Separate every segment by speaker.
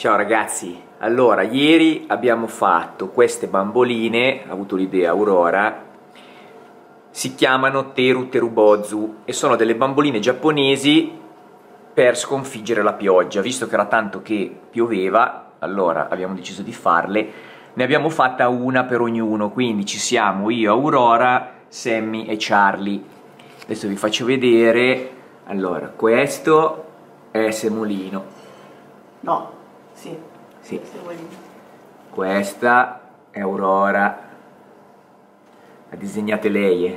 Speaker 1: Ciao ragazzi, allora ieri abbiamo fatto queste bamboline, ha avuto l'idea Aurora, si chiamano Teru Terubozu e sono delle bamboline giapponesi per sconfiggere la pioggia. Visto che era tanto che pioveva, allora abbiamo deciso di farle, ne abbiamo fatta una per ognuno, quindi ci siamo io, Aurora, Sammy e Charlie. Adesso vi faccio vedere. Allora, questo è Semolino.
Speaker 2: No, sì.
Speaker 1: Sì. Questa è Aurora. La disegnate lei,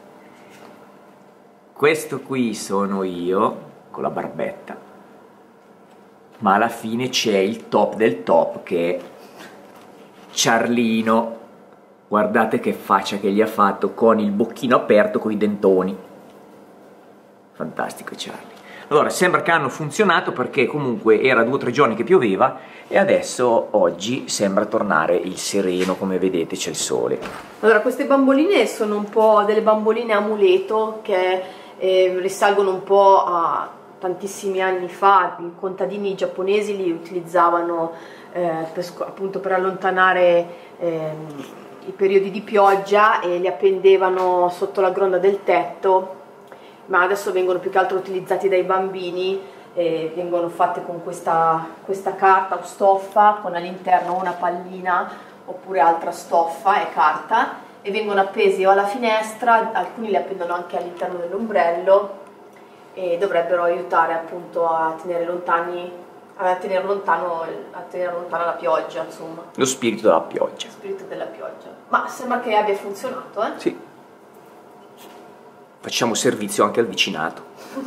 Speaker 1: Questo qui sono io, con la barbetta. Ma alla fine c'è il top del top, che è Charlino. Guardate che faccia che gli ha fatto, con il bocchino aperto, con i dentoni. Fantastico Charlie. Allora, sembra che hanno funzionato, perché comunque era 2 o 3 giorni che pioveva e adesso oggi sembra tornare il sereno, come vedete c'è il sole.
Speaker 2: Allora, queste bamboline sono un po' delle bamboline amuleto che risalgono un po' a tantissimi anni fa. I contadini giapponesi li utilizzavano appunto per allontanare i periodi di pioggia e li appendevano sotto la gronda del tetto, ma adesso vengono più che altro utilizzati dai bambini. Vengono fatte con questa carta o stoffa, con all'interno una pallina oppure altra stoffa e carta, e vengono appesi o alla finestra, alcuni li appendono anche all'interno dell'ombrello e dovrebbero aiutare appunto a tenere lontana la pioggia, insomma.
Speaker 1: Lo spirito della pioggia.
Speaker 2: Lo spirito della pioggia. Ma sembra che abbia funzionato, eh?
Speaker 1: Sì. Facciamo servizio anche al vicinato.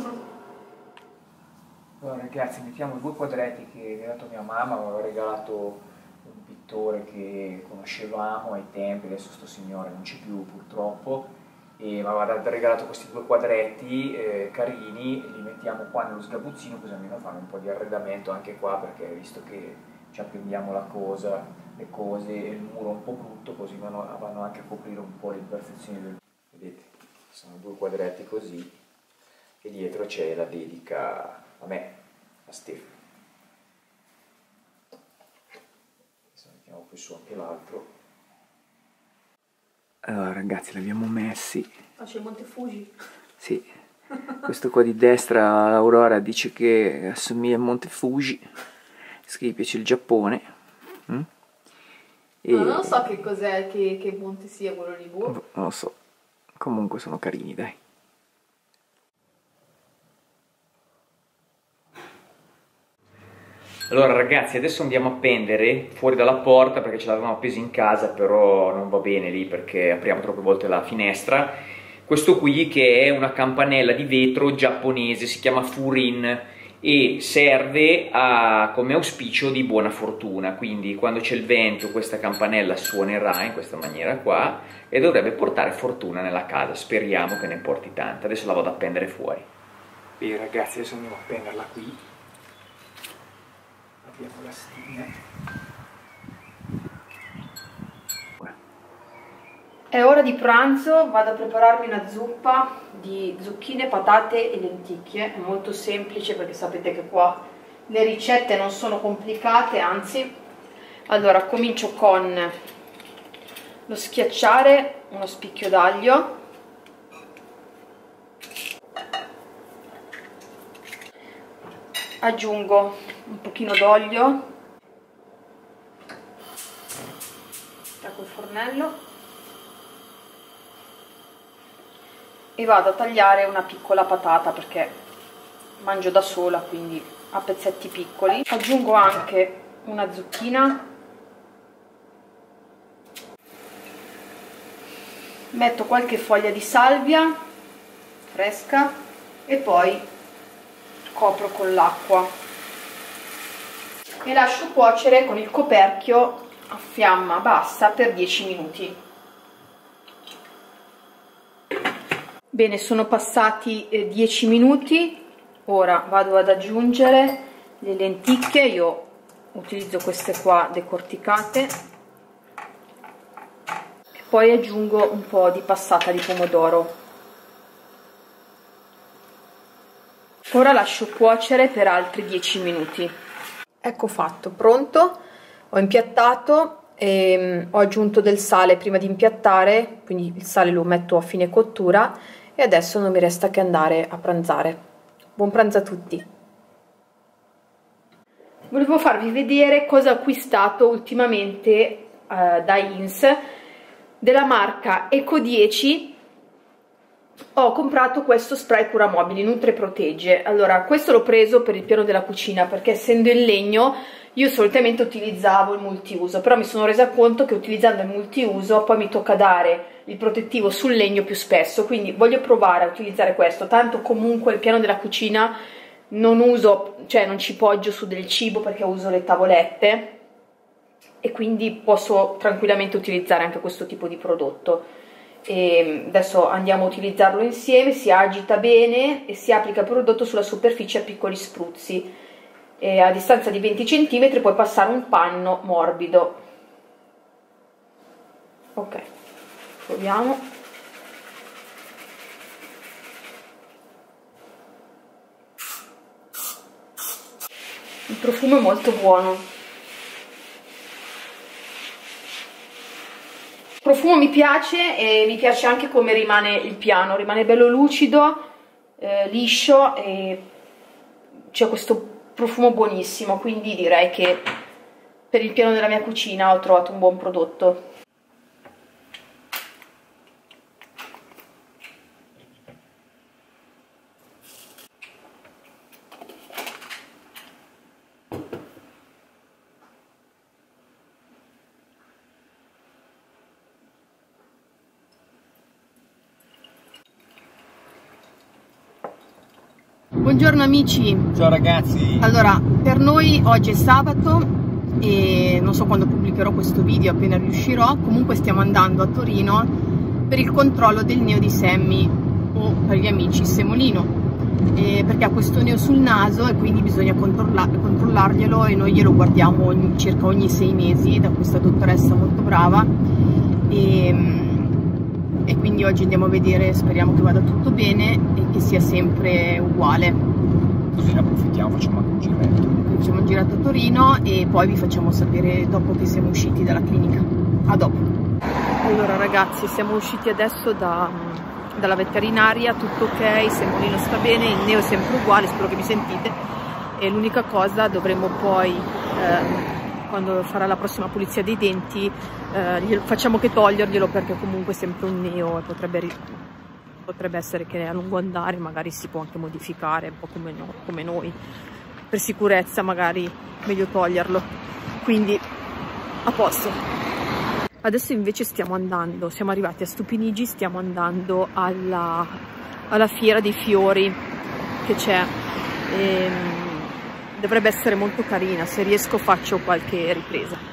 Speaker 1: Allora ragazzi, mettiamo 2 quadretti che mi ha dato mia mamma, mi aveva regalato un pittore che conoscevamo ai tempi, adesso sto signore non c'è più purtroppo, e mi aveva regalato questi 2 quadretti carini, li mettiamo qua nello sgabuzzino, così almeno fanno un po' di arredamento anche qua, perché visto che ci appendiamo le cose e il muro un po' brutto, così vanno anche a coprire un po' le imperfezioni del... Vedete, sono 2 quadretti così, e dietro c'è la dedica a me, a Stefano. Adesso mettiamo qui su anche l'altro. Allora ragazzi, li abbiamo messi.
Speaker 2: Ah, c'è il Monte Fuji?
Speaker 1: Sì, questo qua di destra, Aurora dice che assomiglia al Monte Fuji, che gli piace il Giappone. E...
Speaker 2: No, non so che cos'è, che monte sia quello lì, boh.
Speaker 1: Non lo so, comunque sono carini, dai. Allora ragazzi, adesso andiamo a appendere fuori dalla porta, perché ce l'avevamo appesa in casa, però non va bene lì perché apriamo troppe volte la finestra. Questo qui, che è una campanella di vetro giapponese, si chiama Furin e serve come auspicio di buona fortuna, quindi quando c'è il vento questa campanella suonerà in questa maniera qua e dovrebbe portare fortuna nella casa. Speriamo che ne porti tanta. Adesso la vado a appendere fuori. Bene ragazzi, adesso andiamo a appenderla qui. Apriamo la stina.
Speaker 2: È ora di pranzo, vado a prepararmi una zuppa di zucchine, patate e lenticchie. È molto semplice perché sapete che qua le ricette non sono complicate, anzi. Allora, comincio con lo schiacciare uno spicchio d'aglio, aggiungo un pochino d'olio, ecco il fornello, e vado a tagliare una piccola patata perché mangio da sola, quindi a pezzetti piccoli. Aggiungo anche una zucchina, metto qualche foglia di salvia fresca e poi copro con l'acqua e lascio cuocere con il coperchio a fiamma bassa per 10 minuti. Bene, sono passati 10 minuti, ora vado ad aggiungere le lenticchie. Io utilizzo queste qua decorticate e poi aggiungo un po' di passata di pomodoro. Ora lascio cuocere per altri 10 minuti. Ecco fatto, pronto, ho impiattato e ho aggiunto del sale prima di impiattare, quindi il sale lo metto a fine cottura e adesso non mi resta che andare a pranzare. Buon pranzo a tutti! Volevo farvi vedere cosa ho acquistato ultimamente da Ins della marca Eco 10. Ho comprato questo spray curamobili Nutre Protegge. Allora, questo l'ho preso per il piano della cucina perché, essendo in legno, io solitamente utilizzavo il multiuso, però mi sono resa conto che utilizzando il multiuso poi mi tocca dare il protettivo sul legno più spesso, quindi voglio provare a utilizzare questo. Tanto comunque il piano della cucina non uso, cioè non ci poggio su del cibo perché uso le tavolette e quindi posso tranquillamente utilizzare anche questo tipo di prodotto. E adesso andiamo a utilizzarlo insieme. Si agita bene e si applica il prodotto sulla superficie a piccoli spruzzi e a distanza di 20 cm puoi passare un panno morbido. Ok, proviamo. Il profumo è molto buono. Il profumo mi piace e mi piace anche come rimane il piano, rimane bello lucido, liscio e c'è questo profumo buonissimo, quindi direi che per il piano della mia cucina ho trovato un buon prodotto. Buongiorno amici.
Speaker 1: Ciao ragazzi.
Speaker 2: Allora, per noi oggi è sabato e non so quando pubblicherò questo video, appena riuscirò. Comunque stiamo andando a Torino per il controllo del neo di Sammy, o per gli amici semolino, perché ha questo neo sul naso e quindi bisogna controllarglielo e noi glielo guardiamo circa ogni 6 mesi da questa dottoressa molto brava e quindi oggi andiamo a vedere, speriamo che vada tutto bene e che sia sempre uguale.
Speaker 1: Così ne approfittiamo, facciamo anche un giretto.
Speaker 2: Facciamo un girato a Torino e poi vi facciamo sapere dopo che siamo usciti dalla clinica. A dopo. Allora ragazzi, siamo usciti adesso dalla veterinaria, tutto ok, Semolino sta bene, il neo è sempre uguale, spero che mi sentite. E l'unica cosa, dovremo poi, quando farà la prossima pulizia dei denti, facciamo che toglierglielo perché comunque è sempre un neo e potrebbe essere che a lungo andare magari si può anche modificare, un po' come noi. Per sicurezza magari meglio toglierlo, quindi a posto. Adesso invece stiamo arrivati a Stupinigi, stiamo andando alla fiera dei fiori che c'è. Dovrebbe essere molto carina, se riesco faccio qualche ripresa.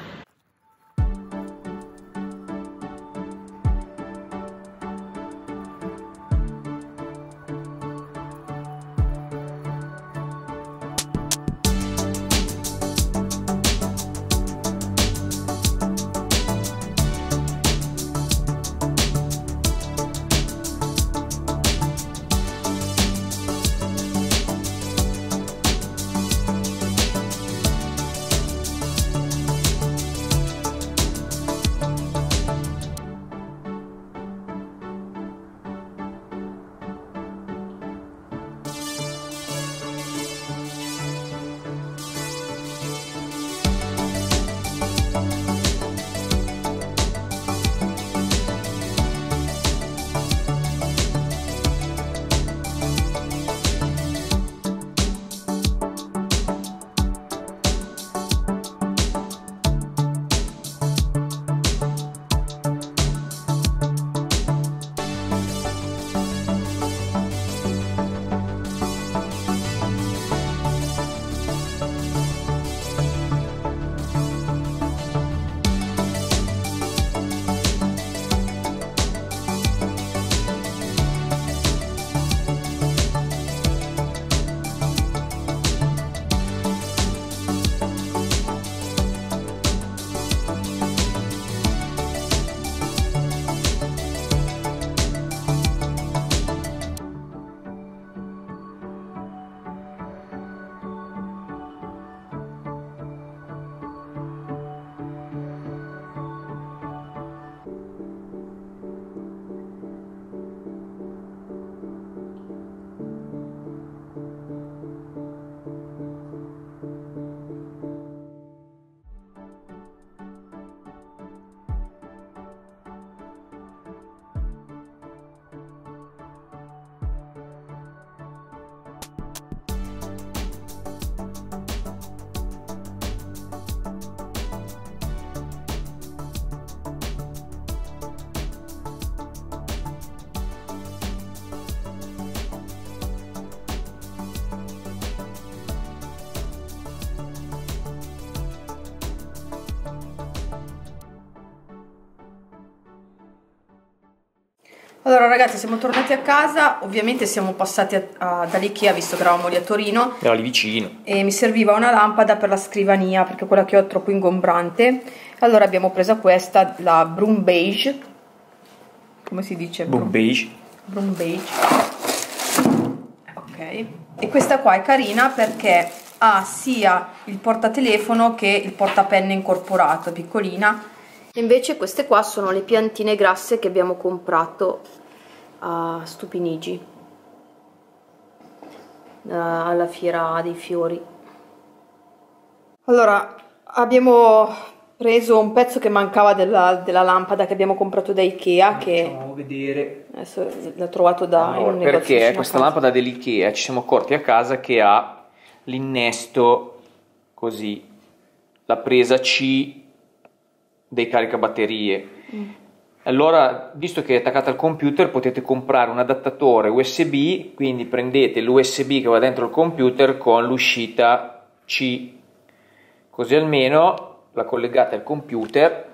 Speaker 2: Allora ragazzi, siamo tornati a casa, ovviamente siamo passati dall'Ikea visto che eravamo lì a Torino.
Speaker 1: Era lì vicino.
Speaker 2: E mi serviva una lampada per la scrivania perché quella che ho è troppo ingombrante. Allora abbiamo preso questa, la Broom Beige. Come si dice?
Speaker 1: Broom Beige.
Speaker 2: Broom Beige. Ok. E questa qua è carina perché ha sia il portatelefono che il portapenne incorporato, piccolina. Invece queste qua sono le piantine grasse che abbiamo comprato a Stupinigi alla fiera dei fiori. Allora abbiamo preso un pezzo che mancava della lampada che abbiamo comprato da Ikea, che
Speaker 1: facciamo vedere.
Speaker 2: Adesso l'ho trovato da
Speaker 1: allora,
Speaker 2: un negozio
Speaker 1: perché questa lampada dell'Ikea ci siamo accorti a casa che ha l'innesto così, la presa C dei caricabatterie. Allora, visto che è attaccata al computer, potete comprare un adattatore USB, quindi prendete l'USB che va dentro il computer con l'uscita C, così almeno la collegate al computer,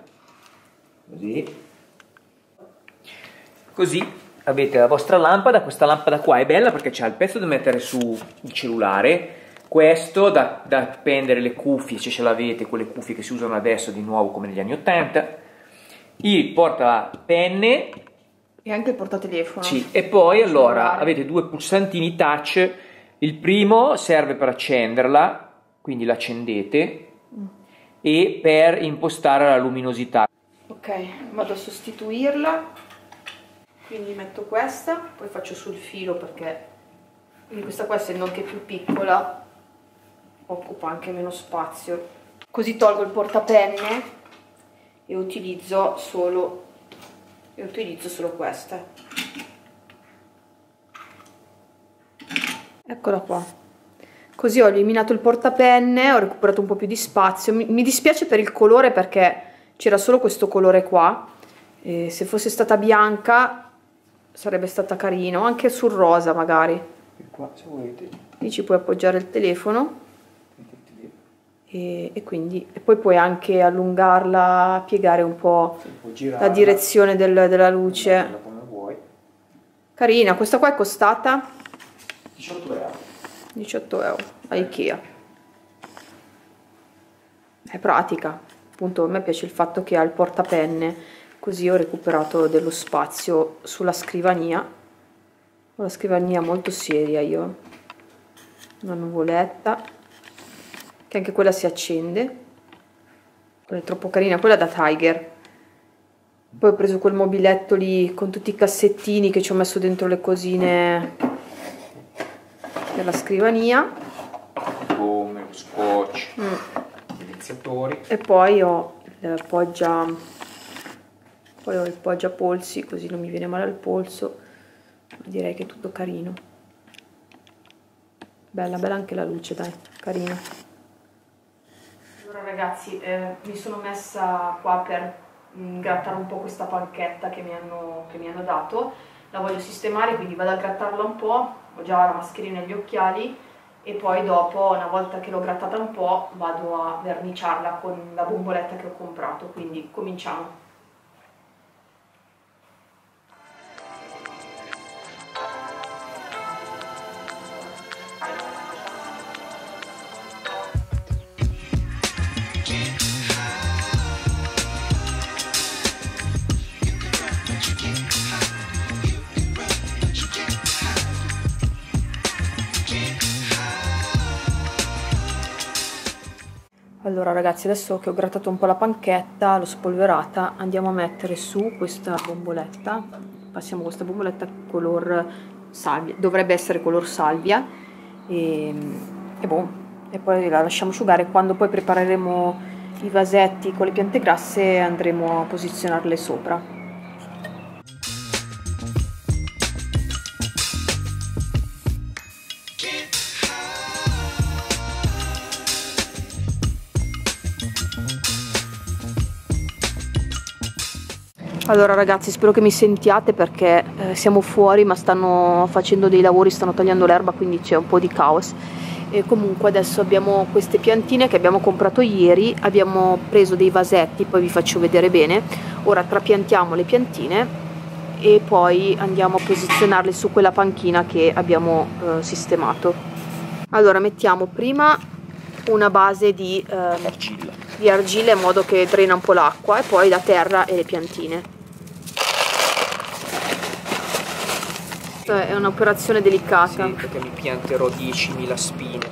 Speaker 1: così avete la vostra lampada. Questa lampada qua è bella perché c'ha il pezzo da mettere su il cellulare, questo da appendere le cuffie, se ce l'avete, quelle cuffie che si usano adesso di nuovo come negli anni 80, il portapenne
Speaker 2: e anche il portatelefono.
Speaker 1: Sì, e poi allora avete due pulsantini touch, il primo serve per accenderla, quindi l'accendete, e per impostare la luminosità.
Speaker 2: Ok, vado a sostituirla, quindi metto questa, poi faccio sul filo perché questa qua, essendo anche più piccola, occupa anche meno spazio. Così tolgo il portapenne e utilizzo solo questa. Eccola qua. Così ho eliminato il portapenne, ho recuperato un po' più di spazio. Mi dispiace per il colore perché c'era solo questo colore qua. E se fosse stata bianca sarebbe stata carino, anche sul rosa magari.
Speaker 1: E qua, se volete,
Speaker 2: qui ci puoi appoggiare il telefono e poi puoi anche allungarla, piegare un po' la direzione della luce.
Speaker 1: come vuoi.
Speaker 2: Carina, questa qua è costata
Speaker 1: 18 euro.
Speaker 2: 18 euro a Ikea. È pratica, appunto a me piace il fatto che ha il portapenne, così ho recuperato dello spazio sulla scrivania. Ho la scrivania molto seria io, una nuvoletta che anche quella si accende, quella è troppo carina, quella da Tiger. Poi ho preso quel mobiletto lì con tutti i cassettini che ci ho messo dentro le cosine per la scrivania,
Speaker 1: come lo scotch, gli iniziatori.
Speaker 2: e poi ho il poggiapolsi, così non mi viene male al polso. Direi che è tutto carino. Bella anche la luce, dai, carina. Allora ragazzi, mi sono messa qua per grattare un po' questa panchetta che mi hanno dato. La voglio sistemare, quindi vado a grattarla un po'. Ho già la mascherina e gli occhiali e poi dopo, una volta che l'ho grattata un po', vado a verniciarla con la bomboletta che ho comprato. Quindi cominciamo. Allora ragazzi, adesso che ho grattato un po' la panchetta, l'ho spolverata, andiamo a mettere su questa bomboletta. Passiamo questa bomboletta color salvia, dovrebbe essere color salvia, e poi la lasciamo asciugare. Quando poi prepareremo i vasetti con le piante grasse andremo a posizionarle sopra. Allora ragazzi, spero che mi sentiate perché siamo fuori, ma stanno facendo dei lavori, stanno tagliando l'erba, quindi c'è un po' di caos. E comunque adesso abbiamo queste piantine che abbiamo comprato ieri, abbiamo preso dei vasetti, poi vi faccio vedere bene. Ora trapiantiamo le piantine e poi andiamo a posizionarli su quella panchina che abbiamo sistemato. Allora mettiamo prima una base di argilla in modo che drena un po' l'acqua, e poi la terra e le piantine. È un'operazione delicata.
Speaker 1: Sì, perché mi pianterò 10.000 spine.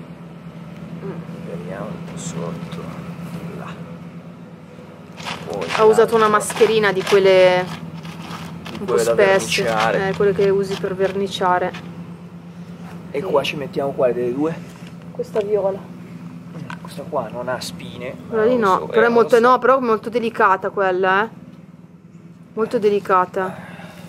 Speaker 1: Vediamo sotto. Là. Poi
Speaker 2: Ha usato una mascherina di quelle un po' spesse, quelle che usi per verniciare.
Speaker 1: E qua ci mettiamo quale delle due?
Speaker 2: Questa viola.
Speaker 1: Questa qua non ha spine.
Speaker 2: Quella lì no, però è molto, no, però è molto delicata quella, molto delicata.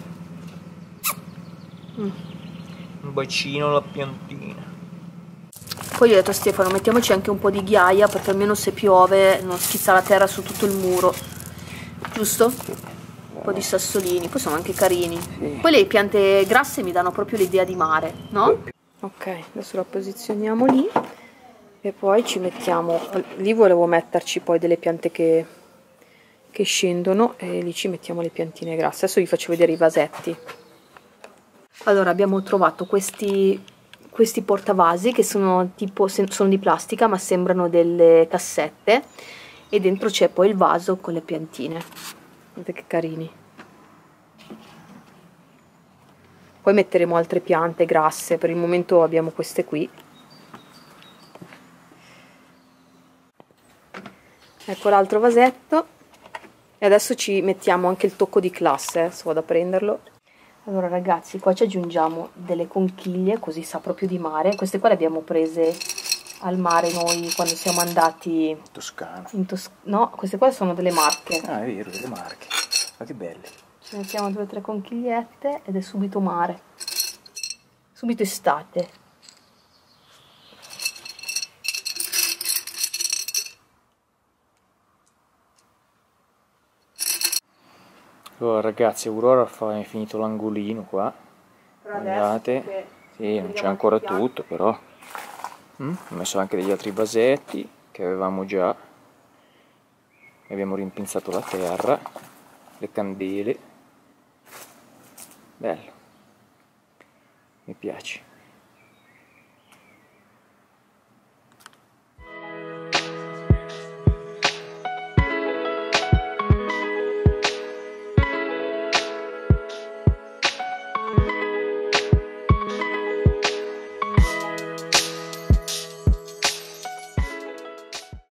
Speaker 1: Un bacino alla piantina.
Speaker 2: Poi gli ho detto a Stefano, mettiamoci anche un po' di ghiaia, perché almeno se piove non schizza la terra su tutto il muro, giusto? Un po' di sassolini, poi sono anche carini. Sì. Poi le piante grasse mi danno proprio l'idea di mare, no? Ok, adesso la posizioniamo lì e poi ci mettiamo, lì volevo metterci poi delle piante che scendono, e lì ci mettiamo le piantine grasse. Adesso vi faccio vedere i vasetti. Allora abbiamo trovato questi portavasi che sono tipo, sono di plastica ma sembrano delle cassette, e dentro c'è poi il vaso con le piantine. Guardate che carini. Poi metteremo altre piante grasse, per il momento abbiamo queste qui. Ecco l'altro vasetto, e adesso ci mettiamo anche il tocco di classe, se vado a prenderlo. Allora ragazzi, qua ci aggiungiamo delle conchiglie, così sa proprio di mare. Queste qua le abbiamo prese al mare noi quando siamo andati
Speaker 1: in Toscana.
Speaker 2: No, queste qua sono delle marche.
Speaker 1: Ah, è vero, delle marche. Ma che belle.
Speaker 2: Ci mettiamo 2 o 3 conchigliette ed è subito mare. Subito estate.
Speaker 1: Allora ragazzi, Aurora ha finito l'angolino qua. Guardate, sì, non c'è ancora tutto, però ho messo anche degli altri vasetti che avevamo già. Abbiamo rimpinzato la terra, le candele. Bello, mi piace.